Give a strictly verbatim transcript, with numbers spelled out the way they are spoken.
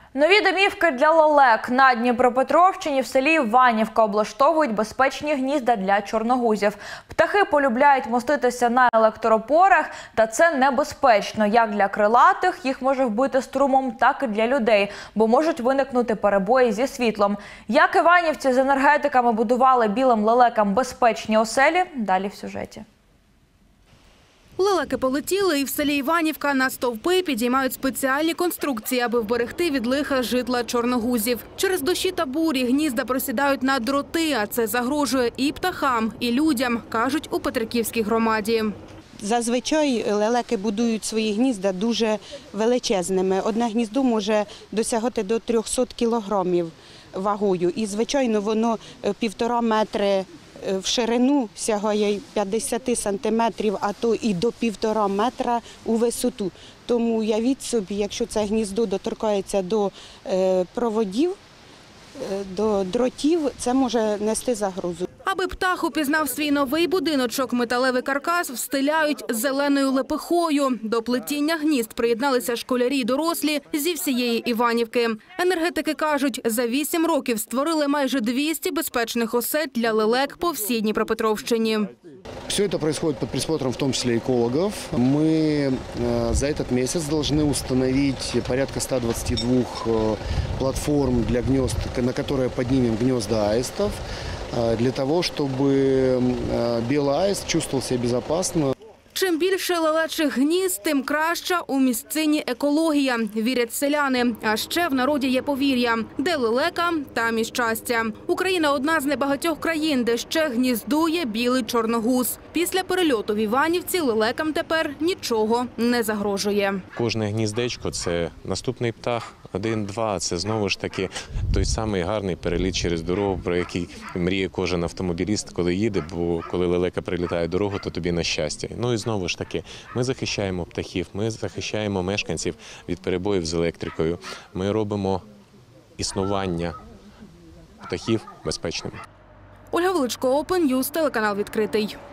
Нові домівки для лелек. На Дніпропетровщині в селі Іванівка облаштовують безпечні гнізда для чорногузів. Птахи полюбляють моститися на електроопорах, та це небезпечно. Як для крилатих, їх може вбити струмом, так і для людей, бо можуть виникнути перебої зі світлом. Як іванівці з енергетиками будували білим лелекам безпечні оселі – далі в сюжеті. Лелеки полетіли, і в селі Іванівка на стовпи підіймають спеціальні конструкції, аби вберегти від лиха житла чорногузів. Через дощі та бурі гнізда просідають на дроти, а це загрожує і птахам, і людям, кажуть у Петриківській громаді. Зазвичай лелеки будують свої гнізда дуже величезними. Одне гніздо може досягати до трьохсот кілограмів вагою. І, звичайно, воно півтора метри в ширину сягає п'ятдесят сантиметрів, а то і до півтора метра у висоту. Тому уявіть собі, якщо це гніздо доторкається до проводів, до дротів, це може нести загрозу. Аби птах упізнав свій новий будиночок, металевий каркас встиляють зеленою лепехою. До плетіння гнізд приєдналися школярі й дорослі зі всієї Іванівки. Енергетики кажуть, за вісім років створили майже двісті безпечних осель для лелек по всій Дніпропетровщині. Все это происходит под присмотром в том числе экологов. Мы за этот месяц должны установить порядка ста двадцати двух платформ для гнезд, на которые поднимем гнезда аистов, для того, чтобы белый аист чувствовал себя безопасно. Чим більше лелечих гнізд, тим краща у місцині екологія, вірять селяни. А ще в народі є повір'я – де лелека, там і щастя. Україна – одна з небагатьох країн, де ще гніздує білий чорногуз. Після перельоту в Іванівці лелекам тепер нічого не загрожує. Кожне гніздечко – це наступний птах. Один-два – це знову ж таки той самий гарний переліт через дорогу, про який мріє кожен автомобіліст, коли їде, бо коли лелека прилітає дорогу, то тобі на щастя. Ну і знову ж таки, ми захищаємо птахів, ми захищаємо мешканців від перебоїв з електрикою. Ми робимо існування птахів безпечними. Ольга Величко, Open News, телеканал «Відкритий».